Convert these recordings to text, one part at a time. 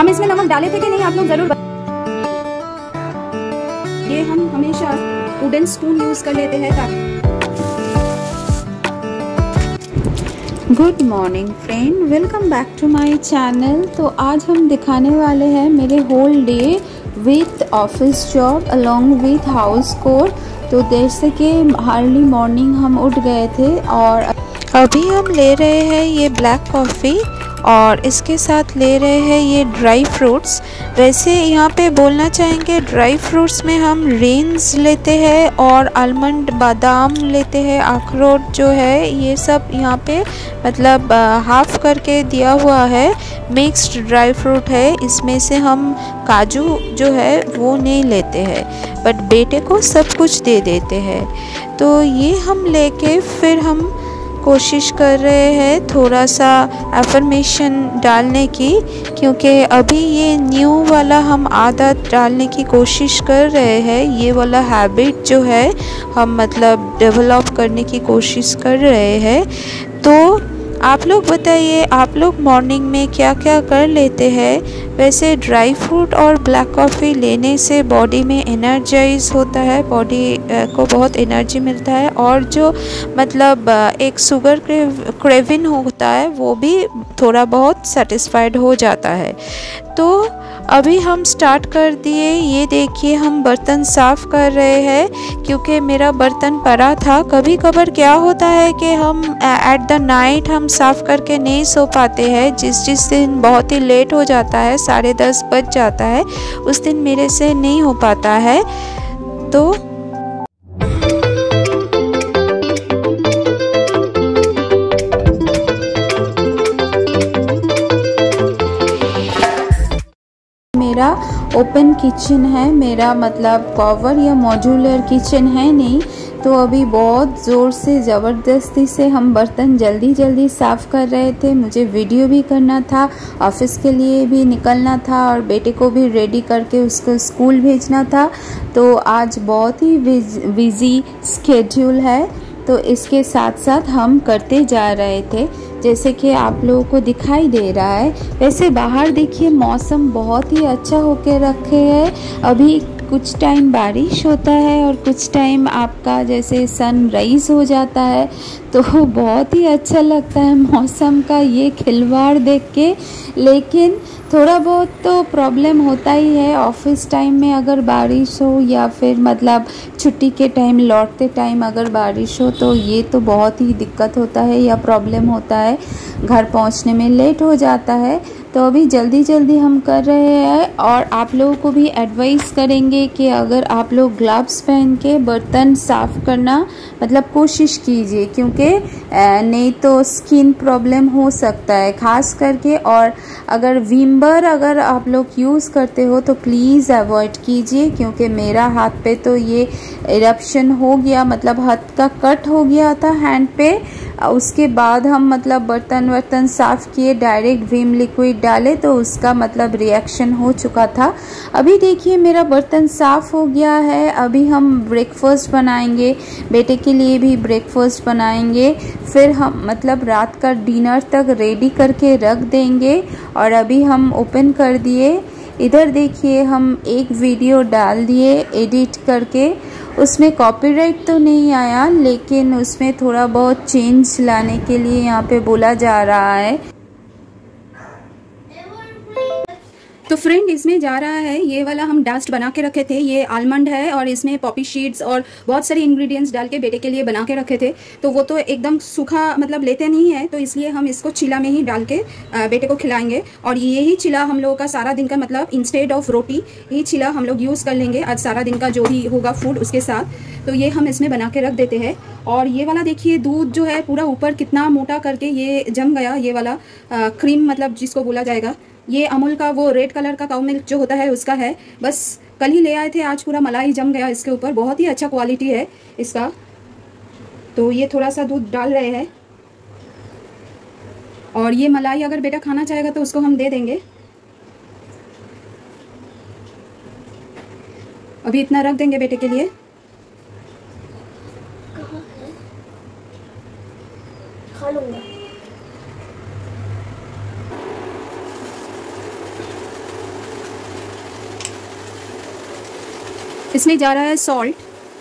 हम इसमें नमक डाले थे कि नहीं आप लोग जरूर ये हम हमेशा वुडन स्पून यूज कर लेते हैं ताकि। Good morning friend, welcome back to my channel. तो आज हम दिखाने वाले हैं मेरे whole day with office job along with house chore. तो जैसे कि अर्ली मॉर्निंग हम उठ गए थे और अभी हम ले रहे हैं ये ब्लैक कॉफ़ी और इसके साथ ले रहे हैं ये ड्राई फ्रूट्स। वैसे यहाँ पे बोलना चाहेंगे ड्राई फ्रूट्स में हम रेंज लेते हैं और आलमंड बादाम लेते हैं, अखरोट जो है ये सब यहाँ पे मतलब हाफ करके दिया हुआ है। मिक्स्ड ड्राई फ्रूट है, इसमें से हम काजू जो है वो नहीं लेते हैं बट बेटे को सब कुछ दे देते हैं। तो ये हम लेके फिर हम कोशिश कर रहे हैं थोड़ा सा अफर्मेशन डालने की, क्योंकि अभी ये न्यू वाला हम आदत डालने की कोशिश कर रहे हैं। ये वाला हैबिट जो है हम मतलब डेवलप करने की कोशिश कर रहे हैं। तो आप लोग बताइए आप लोग मॉर्निंग में क्या क्या कर लेते हैं। वैसे ड्राई फ्रूट और ब्लैक कॉफ़ी लेने से बॉडी में एनर्जाइज होता है, बॉडी को बहुत एनर्जी मिलता है और जो मतलब एक शुगर क्रेविंग होता है वो भी थोड़ा बहुत सेटिस्फाइड हो जाता है। तो अभी हम स्टार्ट कर दिए। ये देखिए हम बर्तन साफ़ कर रहे हैं क्योंकि मेरा बर्तन पड़ा था। कभी कभार क्या होता है कि हम एट द नाइट हम साफ़ करके नहीं सो पाते हैं। जिस दिन बहुत ही लेट हो जाता है, 10:30 बज जाता है, उस दिन मेरे से नहीं हो पाता है। तो मेरा ओपन किचन है, मेरा मतलब कवर या मॉड्यूलर किचन है नहीं। तो अभी बहुत ज़ोर से ज़बरदस्ती से हम बर्तन जल्दी साफ़ कर रहे थे। मुझे वीडियो भी करना था, ऑफिस के लिए भी निकलना था और बेटे को भी रेडी करके उसको स्कूल भेजना था। तो आज बहुत ही बिजी स्केड्यूल है, तो इसके साथ साथ हम करते जा रहे थे जैसे कि आप लोगों को दिखाई दे रहा है। वैसे बाहर देखिए मौसम बहुत ही अच्छा होके रखे है। अभी कुछ टाइम बारिश होता है और कुछ टाइम आपका जैसे सनराइज हो जाता है, तो बहुत ही अच्छा लगता है मौसम का ये खिलवाड़ देख के। लेकिन थोड़ा बहुत तो प्रॉब्लम होता ही है ऑफिस टाइम में, अगर बारिश हो या फिर मतलब छुट्टी के टाइम लौटते टाइम अगर बारिश हो तो ये तो बहुत ही दिक्कत होता है या प्रॉब्लम होता है, घर पहुंचने में लेट हो जाता है। तो अभी जल्दी हम कर रहे हैं और आप लोगों को भी एडवाइस करेंगे कि अगर आप लोग ग्लव्स पहन के बर्तन साफ़ करना मतलब कोशिश कीजिए, क्योंकि नहीं तो स्किन प्रॉब्लम हो सकता है खास करके। और अगर विम्बर अगर आप लोग यूज़ करते हो तो प्लीज़ अवॉइड कीजिए, क्योंकि मेरा हाथ पे तो ये इरप्शन हो गया, मतलब हाथ का कट हो गया था हैंड पे। उसके बाद हम मतलब बर्तन साफ़ किए, डायरेक्ट विम लिक्विड डाले तो उसका मतलब रिएक्शन हो चुका था। अभी देखिए मेरा बर्तन साफ़ हो गया है। अभी हम ब्रेकफास्ट बनाएंगे, बेटे के लिए भी ब्रेकफास्ट बनाएंगे, फिर हम मतलब रात का डिनर तक रेडी करके रख देंगे। और अभी हम ओपन कर दिए। इधर देखिए हम एक वीडियो डाल दिए एडिट करके, उसमें कॉपीराइट तो नहीं आया लेकिन उसमें थोड़ा बहुत चेंज लाने के लिए यहाँ पे बोला जा रहा है। तो फ्रेंड इसमें जा रहा है ये वाला हम डस्ट बना के रखे थे, ये आलमंड है और इसमें पॉपी सीड्स और बहुत सारे इंग्रेडिएंट्स डाल के बेटे के लिए बना के रखे थे। तो वो तो एकदम सूखा मतलब लेते नहीं है, तो इसलिए हम इसको चिला में ही डाल के बेटे को खिलाएंगे। और यही चिला हम लोगों का सारा दिन का मतलब इंस्टेड ऑफ रोटी ये चिला हम लोग यूज़ कर लेंगे आज सारा दिन का जो भी होगा फूड उसके साथ। तो ये हम इसमें बना के रख देते हैं। और ये वाला देखिए दूध जो है पूरा ऊपर कितना मोटा करके ये जम गया, ये वाला क्रीम मतलब जिसको बोला जाएगा। ये अमूल का वो रेड कलर का काउ मिल्क जो होता है उसका है, बस कल ही ले आए थे, आज पूरा मलाई जम गया इसके ऊपर। बहुत ही अच्छा क्वालिटी है इसका। तो ये थोड़ा सा दूध डाल रहे हैं और ये मलाई अगर बेटा खाना चाहेगा तो उसको हम दे देंगे। अभी इतना रख देंगे बेटे के लिए। खा लूंगा। इसमें जा रहा है सॉल्ट,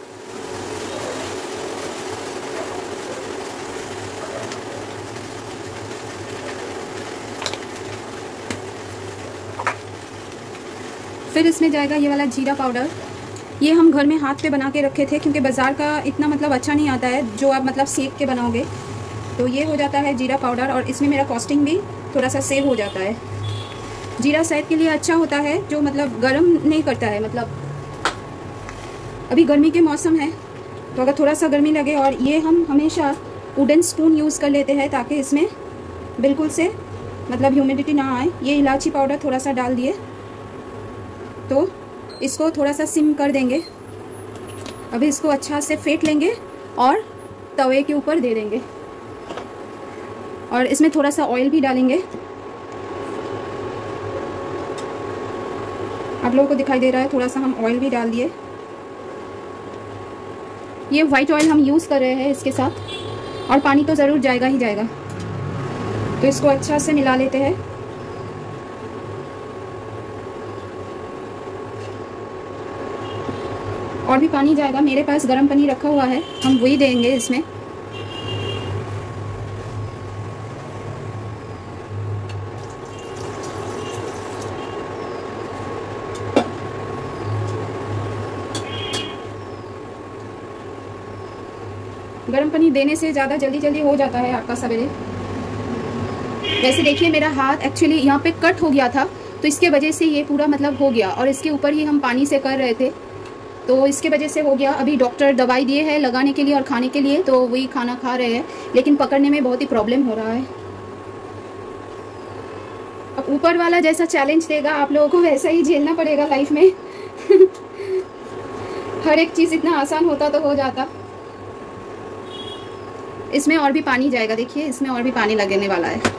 फिर इसमें जाएगा ये वाला जीरा पाउडर। ये हम घर में हाथ पे बना के रखे थे क्योंकि बाज़ार का इतना मतलब अच्छा नहीं आता है जो आप मतलब सेक के बनाओगे। तो ये हो जाता है जीरा पाउडर, और इसमें मेरा कॉस्टिंग भी थोड़ा सा सेव हो जाता है। जीरा सेहत के लिए अच्छा होता है, जो मतलब गर्म नहीं करता है। मतलब अभी गर्मी के मौसम है तो अगर थोड़ा सा गर्मी लगे, और ये हम हमेशा वुडन स्पून यूज़ कर लेते हैं ताकि इसमें बिल्कुल से मतलब ह्यूमिडिटी ना आए। ये इलायची पाउडर थोड़ा सा डाल दिए, तो इसको थोड़ा सा सिम कर देंगे। अभी इसको अच्छा से फेंट लेंगे और तवे के ऊपर दे देंगे, और इसमें थोड़ा सा ऑयल भी डालेंगे। आप लोगों को दिखाई दे रहा है, थोड़ा सा हम ऑयल भी डाल दिए। ये वाइट ऑयल हम यूज़ कर रहे हैं इसके साथ, और पानी तो ज़रूर जाएगा ही जाएगा। तो इसको अच्छा से मिला लेते हैं। और भी पानी जाएगा, मेरे पास गर्म पानी रखा हुआ है, हम वही देंगे इसमें। गर्म पानी देने से ज़्यादा जल्दी हो जाता है आपका सवेरे। वैसे देखिए मेरा हाथ एक्चुअली यहाँ पे कट हो गया था, तो इसके वजह से ये पूरा मतलब हो गया, और इसके ऊपर ही हम पानी से कर रहे थे तो इसके वजह से हो गया। अभी डॉक्टर दवाई दिए हैं लगाने के लिए और खाने के लिए, तो वही खाना खा रहे हैं, लेकिन पकड़ने में बहुत ही प्रॉब्लम हो रहा है। अब ऊपर वाला जैसा चैलेंज देगा आप लोगों को वैसा ही झेलना पड़ेगा लाइफ में। हर एक चीज़ इतना आसान होता तो हो जाता। इसमें और भी पानी जाएगा, देखिए इसमें और भी पानी लगने वाला है।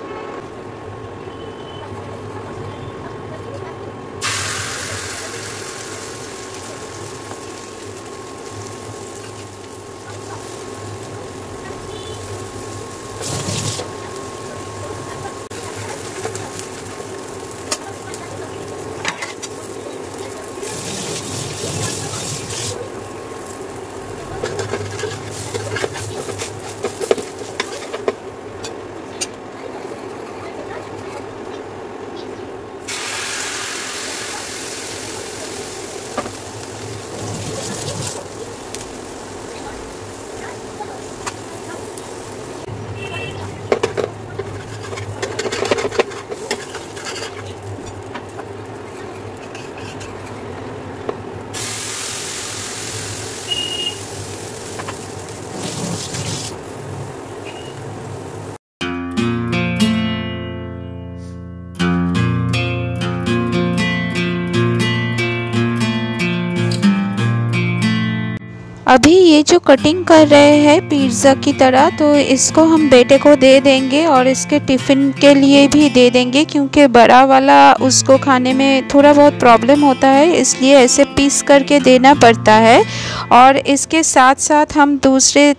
अभी ये जो कटिंग कर रहे हैं पिज़्ज़ा की तरह, तो इसको हम बेटे को दे देंगे और इसके टिफ़िन के लिए भी दे देंगे, क्योंकि बड़ा वाला उसको खाने में थोड़ा बहुत प्रॉब्लम होता है, इसलिए ऐसे पीस करके देना पड़ता है। और इसके साथ साथ हम दूसरे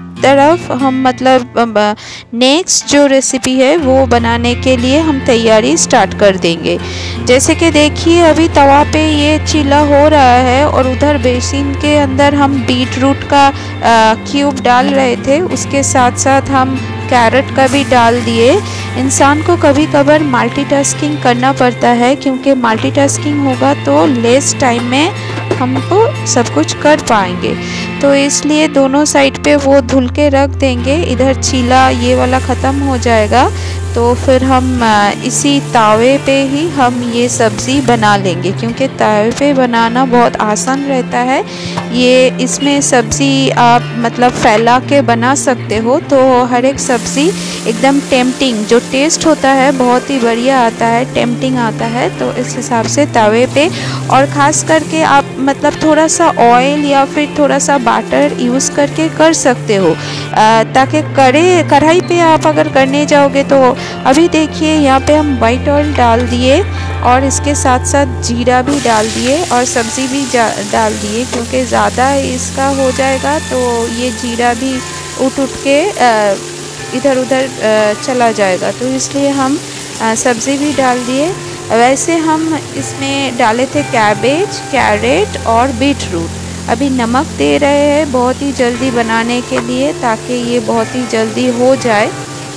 तरफ हम मतलब नेक्स्ट जो रेसिपी है वो बनाने के लिए हम तैयारी स्टार्ट कर देंगे। जैसे कि देखिए अभी तवा पे ये चीला हो रहा है, और उधर बेसिन के अंदर हम बीट रूट का क्यूब डाल रहे थे, उसके साथ साथ हम कैरेट का भी डाल दिए। इंसान को कभी कभार मल्टीटास्किंग करना पड़ता है, क्योंकि मल्टीटास्किंग होगा तो लेस टाइम में हमको सब कुछ कर पाएंगे। तो इसलिए दोनों साइड पे वो धुल के रख देंगे। इधर चीला ये वाला ख़त्म हो जाएगा तो फिर हम इसी तावे पे ही हम ये सब्ज़ी बना लेंगे, क्योंकि तावे पे बनाना बहुत आसान रहता है। ये इसमें सब्ज़ी आप मतलब फैला के बना सकते हो, तो हर एक सब्ज़ी एकदम टेम्पटिंग, जो टेस्ट होता है बहुत ही बढ़िया आता है, टेम्पटिंग आता है। तो इस हिसाब से तवे पे, और ख़ास करके आप मतलब थोड़ा सा ऑयल या फिर थोड़ा सा बटर यूज़ करके कर सकते हो, ताकि कढ़ाई पे आप अगर करने जाओगे तो। अभी देखिए यहाँ पे हम वाइट ऑयल डाल दिए, और इसके साथ साथ जीरा भी डाल दिए, और सब्ज़ी भी डाल दिए, क्योंकि ज़्यादा इसका हो जाएगा तो ये जीरा भी उठ के इधर उधर चला जाएगा, तो इसलिए हम सब्ज़ी भी डाल दिए। वैसे हम इसमें डाले थे कैबेज, कैरेट और बीट रूट। अभी नमक दे रहे हैं बहुत ही जल्दी बनाने के लिए, ताकि ये बहुत ही जल्दी हो जाए।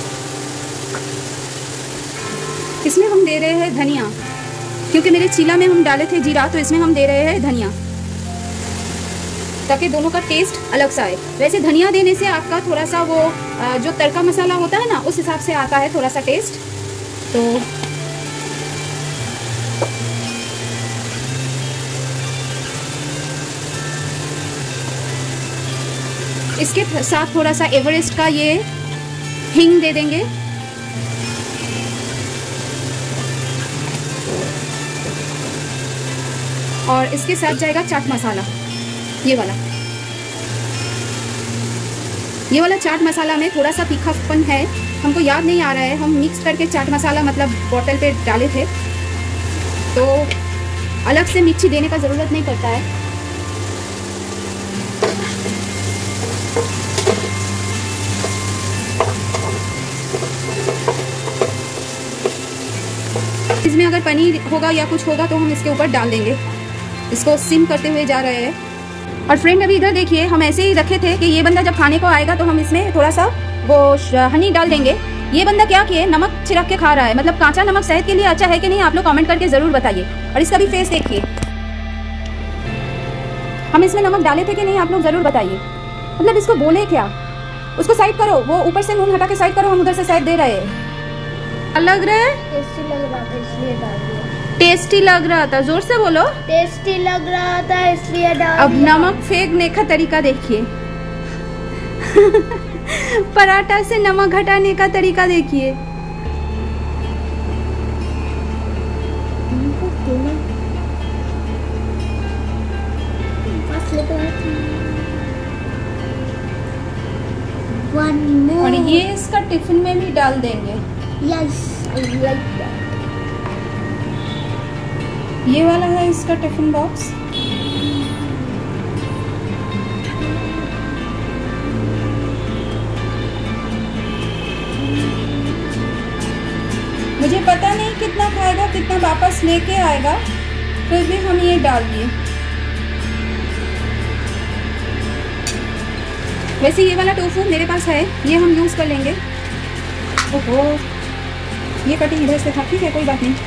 इसमें हम दे रहे हैं धनिया, क्योंकि मेरे चीला में हम डाले थे जीरा, तो इसमें हम दे रहे हैं धनिया, ताकि दोनों का टेस्ट अलग सा आए। वैसे धनिया देने से आपका थोड़ा सा वो जो तड़का मसाला होता है ना, उस हिसाब से आता है थोड़ा सा टेस्ट। तो इसके साथ थोड़ा सा एवरेस्ट का ये हींग दे देंगे, और इसके साथ जाएगा चाट मसाला। ये वाला चाट मसाला में थोड़ा सा तीखापन है, हमको याद नहीं आ रहा है, हम मिक्स करके चाट मसाला मतलब बोतल पे डाले थे, तो अलग से मिर्ची देने का ज़रूरत नहीं पड़ता है। इसमें अगर पनीर होगा या कुछ होगा तो हम इसके ऊपर डाल देंगे। इसको सिम करते हुए जा रहे हैं। और फ्रेंड अभी इधर देखिए, हम ऐसे ही रखे थे कि ये बंदा जब खाने को आएगा तो हम इसमें थोड़ा सा वो हनी डाल देंगे। ये बंदा क्या किए, नमक छिड़क के खा रहा है। मतलब कांचा नमक सेहत के लिए अच्छा है कि नहीं, आप लोग कमेंट करके ज़रूर बताइए। और इसका भी फेस देखिए, हम इसमें नमक डाले थे कि नहीं, आप लोग ज़रूर बताइए। मतलब इसको बोले क्या, उसको साइड करो, वो ऊपर से मुंह हटा के साइड करो, हम उधर से साइड दे रहे हैं। लग रहा है टेस्टी लग रहा था इसलिए डाल दिया। टेस्टी लग रहा था, जोर से बोलो। टेस्टी लग रहा था इसलिए डाल अब दिया। नमक फेंकने का तरीका देखिए। पराठा से नमक हटाने का तरीका देखिए। और ये इसका टिफिन में भी डाल देंगे। Yes, I like that. ये वाला है इसका टिफिन बॉक्स। मुझे पता नहीं कितना खाएगा, कितना वापस लेके आएगा, फिर भी हम ये डाल दिए। वैसे ये वाला टोफू मेरे पास है, ये हम यूज़ कर लेंगे। ओहो, ये कटिंग इधर से था, ठीक है कोई बात नहीं।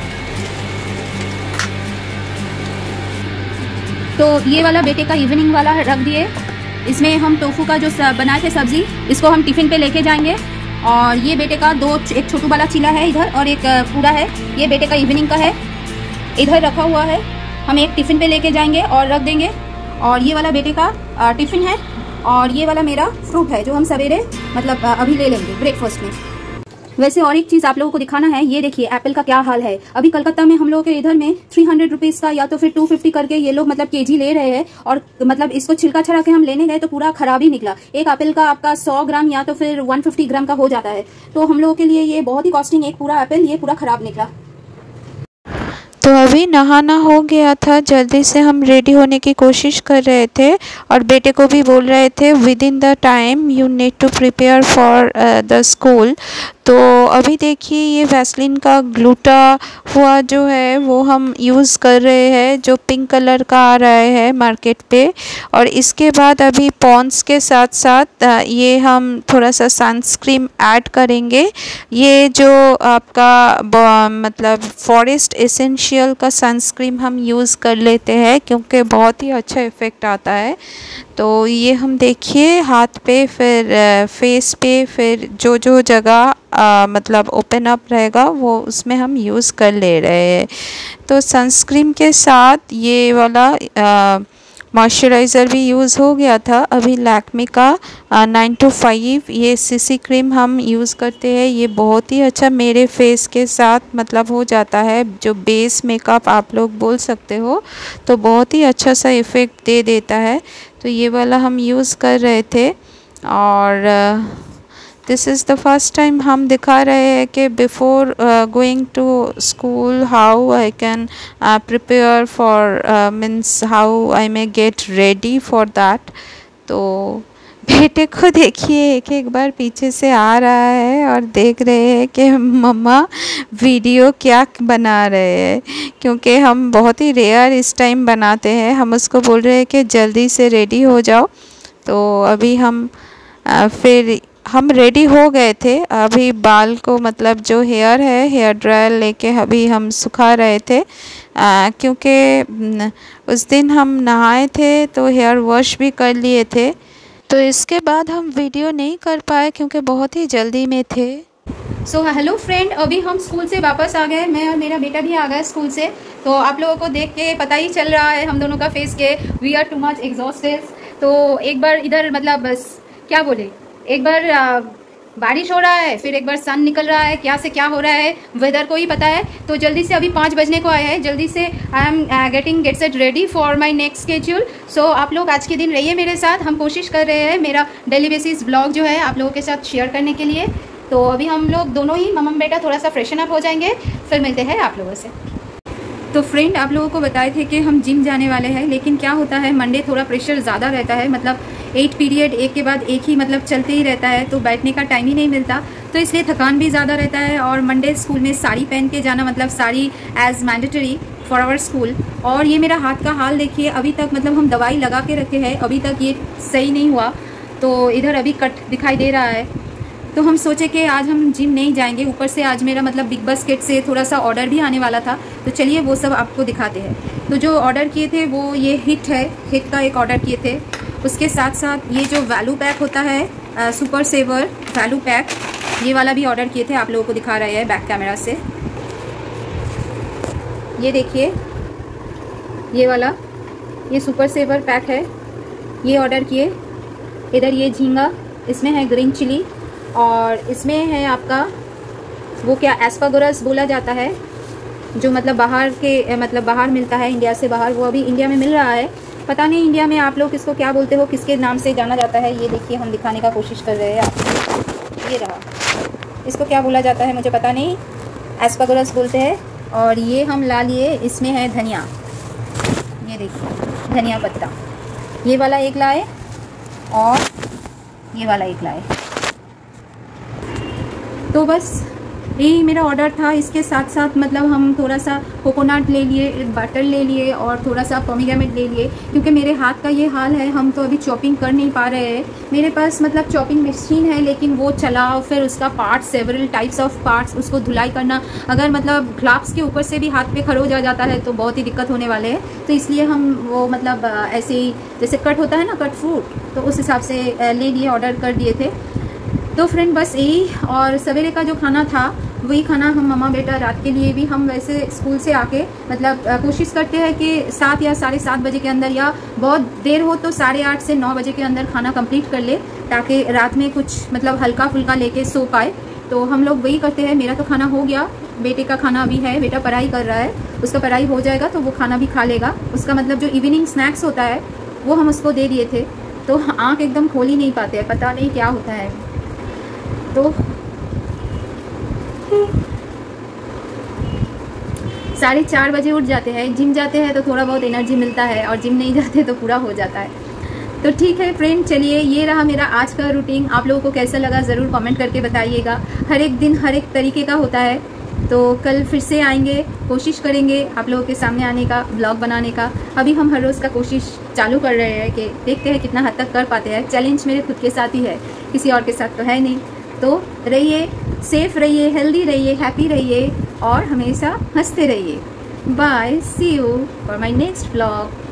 तो ये वाला बेटे का इवनिंग वाला रख दिए। इसमें हम टोफू का जो बनाए थे सब्जी, इसको हम टिफ़िन पे लेके जाएंगे। और ये बेटे का एक छोटू वाला चीला है इधर, और एक पूरा है, ये बेटे का इवनिंग का है, इधर रखा हुआ है। हम एक टिफ़िन पे लेके जाएंगे और रख देंगे। और ये वाला बेटे का टिफ़िन है, और ये वाला मेरा फ्रूट है जो हम सवेरे मतलब अभी ले लेंगे ब्रेकफास्ट में। वैसे और एक चीज़ आप लोगों को दिखाना है, ये देखिए एप्पल का क्या हाल है। अभी कलकत्ता में हम लोगों के इधर में 300 रुपीज़ का या तो फिर 250 करके ये लोग मतलब केजी ले रहे हैं। और मतलब इसको छिलका छड़ा के हम लेने गए तो पूरा खराब ही निकला। एक एप्पल का आपका 100 ग्राम या तो फिर 150 ग्राम का हो जाता है। तो हम लोगों के लिए ये बहुत ही कॉस्टिंग, एक पूरा एप्पल ये पूरा खराब निकला। तो अभी नहाना हो गया था, जल्दी से हम रेडी होने की कोशिश कर रहे थे, और बेटे को भी बोल रहे थे within the time you need to prepare for the school. तो अभी देखिए ये वैसलीन का ग्लूटा हुआ जो है वो हम यूज़ कर रहे हैं, जो पिंक कलर का आ रहा है मार्केट पे। और इसके बाद अभी पॉन्ड्स के साथ साथ ये हम थोड़ा सा सनस्क्रीन ऐड करेंगे। ये जो आपका मतलब फॉरेस्ट एसेंशियल का सनस्क्रीन हम यूज़ कर लेते हैं, क्योंकि बहुत ही अच्छा इफ़ेक्ट आता है। तो ये हम देखिए हाथ पे, फिर फेस पे, फिर जो जो जगह मतलब ओपन अप रहेगा वो उसमें हम यूज़ कर ले रहे हैं। तो सनस्क्रीन के साथ ये वाला मॉइस्चराइज़र भी यूज़ हो गया था। अभी लैक्मे का 925 ये सीसी क्रीम हम यूज़ करते हैं। ये बहुत ही अच्छा मेरे फेस के साथ मतलब हो जाता है, जो बेस मेकअप आप लोग बोल सकते हो, तो बहुत ही अच्छा सा इफ़ेक्ट दे देता है। तो ये वाला हम यूज़ कर रहे थे। और this is the first time हम दिखा रहे हैं कि before going to school how I can prepare for means how I may get ready for that. तो बेटे को देखिए एक एक बार पीछे से आ रहा है और देख रहे हैं कि मम्मा वीडियो क्या बना रहे हैं, क्योंकि हम बहुत ही रेयर इस टाइम बनाते हैं। हम उसको बोल रहे हैं कि जल्दी से रेडी हो जाओ। तो अभी हम फिर हम रेडी हो गए थे। अभी बाल को मतलब जो हेयर है हेयर ड्रायर लेके अभी हम सुखा रहे थे, क्योंकि उस दिन हम नहाए थे तो हेयर वॉश भी कर लिए थे। तो इसके बाद हम वीडियो नहीं कर पाए क्योंकि बहुत ही जल्दी में थे। सो हेलो फ्रेंड, अभी हम स्कूल से वापस आ गए। मैं और मेरा बेटा भी आ गया स्कूल से। तो आप लोगों को देख के पता ही चल रहा है हम दोनों का फेस के we are too much exhausted. तो एक बार इधर मतलब बस क्या बोले, एक बार बारिश हो रहा है, फिर एक बार सन निकल रहा है, क्या से क्या हो रहा है वेदर को ही पता है। तो जल्दी से अभी 5 बजने को आया है, जल्दी से I am get set ready for my next schedule. So आप लोग आज के दिन रहिए मेरे साथ। हम कोशिश कर रहे हैं मेरा डेली बेसिस ब्लॉग जो है आप लोगों के साथ शेयर करने के लिए। तो अभी हम लोग दोनों ही मम्मा बेटा थोड़ा सा फ्रेशन अप हो जाएंगे, फिर मिलते हैं आप लोगों से। तो फ्रेंड, आप लोगों को बताए थे कि हम जिम जाने वाले हैं, लेकिन क्या होता है मंडे थोड़ा प्रेशर ज़्यादा रहता है। मतलब 8 पीरियड एक के बाद एक ही मतलब चलते ही रहता है, तो बैठने का टाइम ही नहीं मिलता। तो इसलिए थकान भी ज़्यादा रहता है। और मंडे स्कूल में साड़ी पहन के जाना, मतलब sari as mandatory for our school. और ये मेरा हाथ का हाल देखिए, अभी तक मतलब हम दवाई लगा के रखे हैं, अभी तक ये सही नहीं हुआ। तो इधर अभी कट दिखाई दे रहा है। तो हम सोचे कि आज हम जिम नहीं जाएंगे। ऊपर से आज मेरा मतलब बिग बास्केट से थोड़ा सा ऑर्डर भी आने वाला था, तो चलिए वो सब आपको दिखाते हैं। तो जो ऑर्डर किए थे वो ये हिट है, हिट का एक ऑर्डर किए थे। उसके साथ साथ ये जो वैल्यू पैक होता है सुपर सेवर वैल्यू पैक, ये वाला भी ऑर्डर किए थे। आप लोगों को दिखा रहे हैं बैक कैमरा से, ये देखिए ये वाला, ये सुपर सेवर पैक है, ये ऑर्डर किए। इधर ये झींगा, इसमें है ग्रीन चिली, और इसमें है आपका वो क्या एस्पागोरस बोला जाता है, जो मतलब बाहर के मतलब बाहर मिलता है, इंडिया से बाहर। वो अभी इंडिया में मिल रहा है, पता नहीं इंडिया में आप लोग इसको क्या बोलते हो, किसके नाम से जाना जाता है। ये देखिए हम दिखाने का कोशिश कर रहे हैं आपको, ये रहा, इसको क्या बोला जाता है मुझे पता नहीं, एस्पागोरस बोलते हैं। और ये हम ला लिए, इसमें है धनिया, ये देखिए धनिया पत्ता, ये वाला एक लाए और ये वाला एक लाए। तो बस यही मेरा ऑर्डर था। इसके साथ साथ मतलब हम थोड़ा सा कोकोनट ले लिए, बटर ले लिए और थोड़ा सा पोमीग्रेनेट ले लिए, क्योंकि मेरे हाथ का ये हाल है, हम तो अभी चॉपिंग कर नहीं पा रहे हैं। मेरे पास मतलब चॉपिंग मशीन है, लेकिन वो चलाओ, फिर उसका parts, several types of parts, उसको धुलाई करना, अगर मतलब ग्लव्स के ऊपर से भी हाथ पे खरोच आ जाता है तो बहुत ही दिक्कत होने वाले है। तो इसलिए हम वो मतलब ऐसे ही जैसे कट होता है ना, कट फ्रूट, तो उस हिसाब से ले लिए, ऑर्डर कर दिए थे। तो फ्रेंड बस यही, और सवेरे का जो खाना था वही खाना हम मम्मा बेटा रात के लिए भी हम वैसे स्कूल से आके मतलब कोशिश करते हैं कि 7 या 7:30 बजे के अंदर, या बहुत देर हो तो 8:30 से 9 बजे के अंदर खाना कंप्लीट कर ले, ताकि रात में कुछ मतलब हल्का फुल्का लेके सो पाए। तो हम लोग वही करते हैं। मेरा तो खाना हो गया, बेटे का खाना अभी है, बेटा पढ़ाई कर रहा है, उसका पढ़ाई हो जाएगा तो वो खाना भी खा लेगा। उसका मतलब जो इवनिंग स्नैक्स होता है वो हम उसको दे दिए थे। तो आँख एकदम खोल ही नहीं पाते हैं, पता नहीं क्या होता है। तो 4:30 बजे उठ जाते हैं। जिम जाते हैं तो थोड़ा बहुत एनर्जी मिलता है, और जिम नहीं जाते तो पूरा हो जाता है। तो ठीक है फ्रेंड, चलिए ये रहा मेरा आज का रूटीन। आप लोगों को कैसा लगा ज़रूर कमेंट करके बताइएगा। हर एक दिन हर एक तरीके का होता है। तो कल फिर से आएंगे, कोशिश करेंगे आप लोगों के सामने आने का, ब्लॉग बनाने का। अभी हम हर रोज़ का कोशिश चालू कर रहे हैं कि देखते हैं कितना हद तक कर पाते हैं। चैलेंज मेरे खुद के साथ ही है, किसी और के साथ तो है नहीं। तो रहिए सेफ, रहिए हेल्दी, रहिए हैप्पी, रहिए और हमेशा हंसते रहिए। Bye, see you for my next blog.